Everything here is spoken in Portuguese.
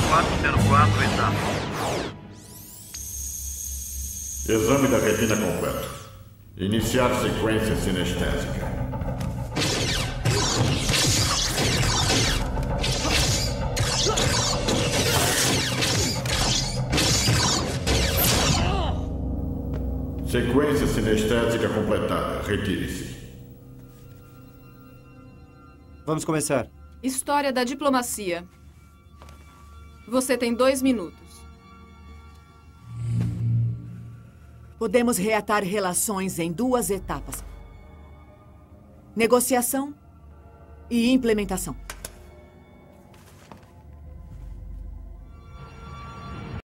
404, etapa. Exame da retina completo. Iniciar sequência sinestésica. Sequência sinestésica completada. Retire-se. Vamos começar. História da diplomacia. Você tem 2 minutos. Podemos reatar relações em 2 etapas: negociação e implementação.